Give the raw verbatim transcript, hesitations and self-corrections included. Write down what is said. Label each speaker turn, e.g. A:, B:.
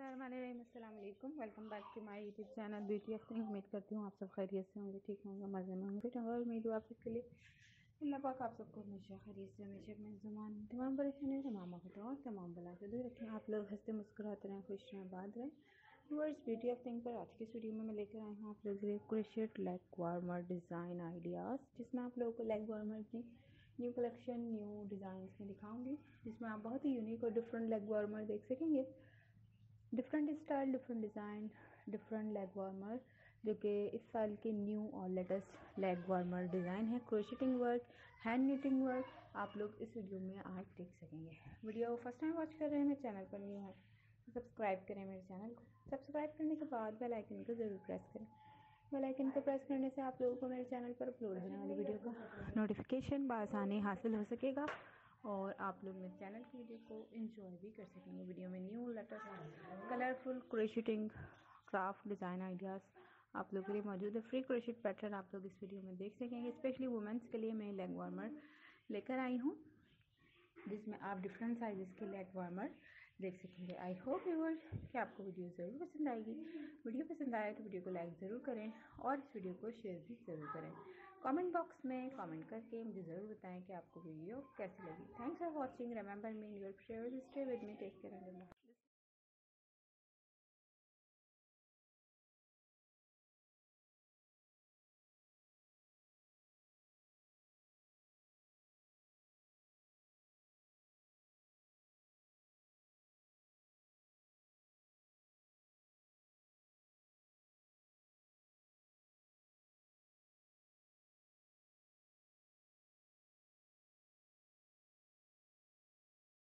A: बिस्मिल्लाहिर्रहमानिर्रहीम। अस्सलाम वालेकुम। Welcome back to my YouTube channel beauty of thing. उम्मीद करती हूँ आप सब खैरियत से होंगे, ठीक होंगे, मज़े में होंगे, फिट होंगे और उम्मीद आप सबके लिए अल्लाह पाक आप सबको हमेशा खैरियत से हमेशा अपने ज़मान तमाम परेशानी तमाम आफतों और तमाम बला से दूर रखें। आप लोग हंसते मुस्कुराते रहें, खुश रहें, आबाद रहें। वर्ड्स ब्यूटी ऑफ थिंग पर आज की इस वीडियो में मैं लेकर आई हूँ आप लोग के लिए crochet leg warmer design ideas, जिसमें आप लोगों को लेग वार्मर की न्यू कलेक्शन न्यू डिज़ाइन में दिखाऊंगी, जिसमें आप बहुत ही यूनिक और डिफरेंट लेग वार्मर देख सकेंगे। Different style, different design, different leg warmer जो कि इस साल के न्यू और लेटेस्ट लेग वार्मर डिज़ाइन है। Crocheting work, hand knitting work आप लोग इस वीडियो में आज देख सकेंगे। वीडियो फर्स्ट टाइम वॉच कर रहे हैं, मेरे चैनल पर न्यू है तो सब्सक्राइब करें मेरे चैनल को। सब्सक्राइब करने के बाद बेल आइकन को ज़रूर प्रेस करें। बेल आइकन को प्रेस करने से आप लोगों को मेरे चैनल पर अपलोड होने वाली वीडियो का नोटिफिकेशन बआसानी हासिल हो सकेगा और आप लोग मेरे चैनल की वीडियो को एंजॉय भी कर सकेंगे। वीडियो में new latest colourful crocheting craft design ideas आप लोगों के लिए मौजूद है। फ्री क्रोशेट पैटर्न आप लोग इस वीडियो में देख सकेंगे। स्पेशली वुमेंस के लिए मैं लेग वार्मर लेकर आई हूँ, जिसमें आप डिफरेंट साइजेस के लेग वार्मर देख सकेंगे। आई होप व्यूअर्स कि आपको वीडियो ज़रूर पसंद आएगी। वीडियो पसंद आए तो वीडियो को लाइक ज़रूर करें और इस वीडियो को शेयर भी ज़रूर करें। कमेंट बॉक्स में कमेंट करके मुझे ज़रूर बताएं कि आपको वीडियो कैसी लगी। Thanks for watching. Remember me your prayers, stay with me, take care and